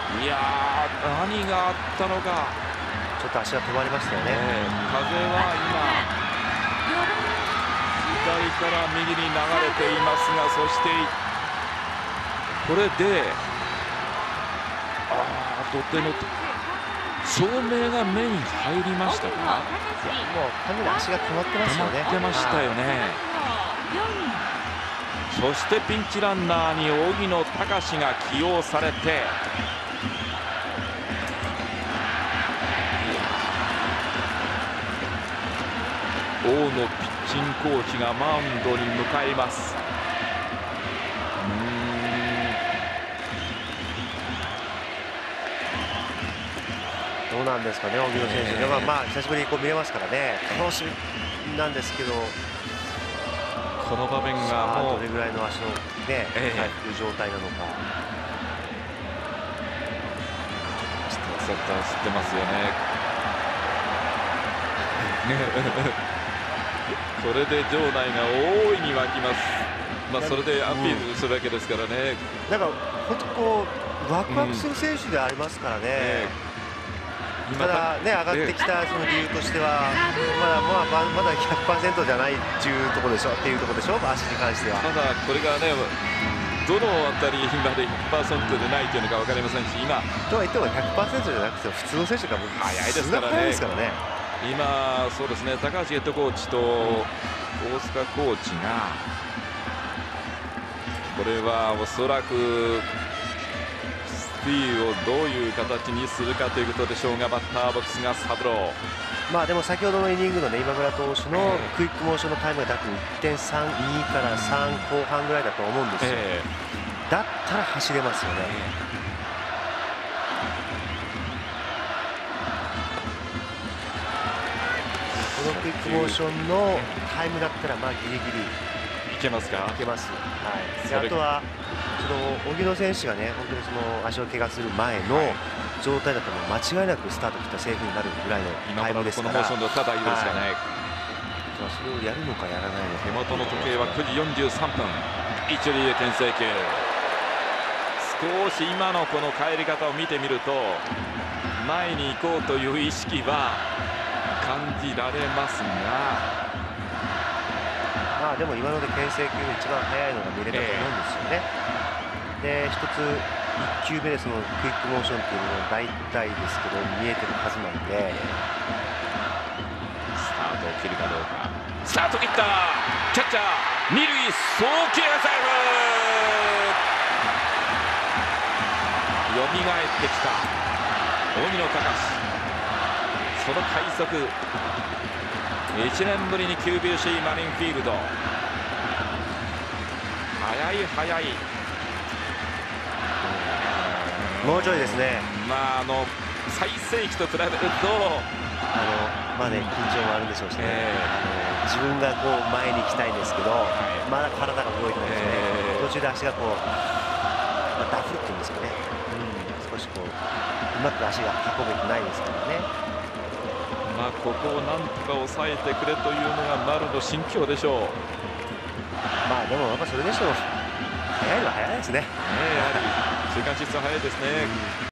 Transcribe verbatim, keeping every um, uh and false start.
いやー、何があったのか。 ちょっと足が止まりましたよね。 えー、風は今左から右に流れていますが、そしてこれであー、土手の照明が目に入りましたか。 もう完全に足が止まってますよね。 止まってましたよね。そしてピンチランナーに荻野貴司が起用されて、大野ピッチングコーチがマウンドに向かいます。 どうなんですかね、荻野選手、えー、まあ久しぶりにこう見れますからね、楽しみなんですけど、 この場面がもうどれぐらいの足の、ね、 えー、 回復状態なのか。 ちょっと知ってますよね。これで場内が大いに沸きます。まあそれでアピールするわけですからね。 うん、なんか本当こうワクワクする選手でありますからね。うん、えー、ただね、上がってきたその理由としては、まだまあまだ ひゃくパーセント じゃないっていうところでしょっていうところでしょ、足に関しては。 ただこれがね、どのあたりまで ひゃくパーセント でないというのか分かりませんし、今とは言っても ひゃくパーセント じゃなくて普通の選手が速いですからね。 ですからね。 今そうですね、高橋ヘッドコーチと大塚コーチが、これはおそらくスティールをどういう形にするかということでしょうが、バッターボックスがサブロー。 まあでも先ほどのイニングのね、今村投手のクイックモーションのタイムが多分いってんさんにからさん後半ぐらいだと思うんですよ。えー、だったら走れますよね。このクイックモーションのタイムだったらまあギリギリいけますか。 いけます。はい。であとはその荻野選手がね、本当にその足を怪我する前の状態だともう間違いなくスタート切ったセーフになるぐらいのタイムですから。 今のこのモーションでただいいですかね。はい、 それをやるのかやらないのか。 手元の時計はくじよんじゅうさんぷん。一塁へ牽制球。少し今のこの帰り方を見てみると、前に行こうという意識は感じられますが、 まあでも今ので牽制球が一番速いのが見れたと思うんですよね。えー、で一ついっ球目でそのクイックモーションっていうのが大体ですけど見えてるはずなんで、 スタートを切るかどうか。スタート切った。キャッチャー二塁送球セーフ。蘇ってきた荻野貴司。その快速、いちねんぶりに キュービーシー マリンフィールド。速い速い。 もうちょいですね。 まああの最盛期と比べるとあのまあね、緊張もあるんでしょうしね、えー、あの自分がこう前に行きたいんですけど、はい、まだ体が動いてないですね。えー、途中で足がこう、まあ、ダフルっていうんですかね、うん、少しこううまく足が運べてないですからね。 まあここをなんとか抑えてくれというのが丸の心境でしょう。 まあでもやっぱそれでしょう、早いのは早いですね。ね、 やはり中間疾走早いですね。うん。